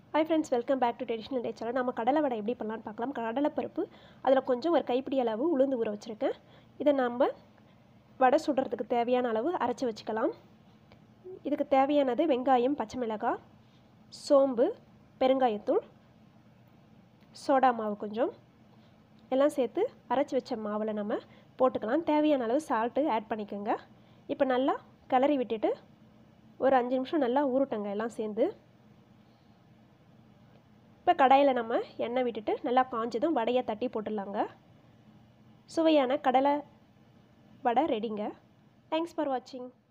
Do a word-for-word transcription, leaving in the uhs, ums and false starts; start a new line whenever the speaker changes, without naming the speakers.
Hi friends, welcome back to traditional day channel. நம்ம கடலை வடை எப்படி பண்ணலாம்னு பார்க்கலாம். கடலை பருப்பு அதில் கொஞ்சம் ஒரு கைப்பிடி அளவு உளுந்து ஊற வச்சிருக்கேன். இதை நாம வடை சுடுறதுக்கு தேவையான அளவு அரைச்சு வச்சுக்கலாம். இதுக்கு தேவையானது வெங்காயம், பச்சை மிளகாய், சோம்பு, பெருங்காயத்தூள், சோடா மாவு கொஞ்சம் எல்லாம் சேர்த்து அரைச்சு வச்ச மாவில் நம்ம போட்டுக்கலாம். தேவையான அளவு சால்ட்டு ஆட் பண்ணிக்கோங்க. இப்போ நல்லா கிளறி விட்டுட்டு ஒரு அஞ்சு நிமிஷம் நல்லா ஊறட்டுங்க எல்லாம் சேர்ந்து. இப்போ கடாயில் நம்ம எண்ணெய் விட்டுட்டு நல்லா காஞ்சதும் வடையை தட்டி போட்டுடலாங்க. சுவையான கடலை வடை ரெடிங்க. தேங்க்ஸ் ஃபார் வாட்சிங்.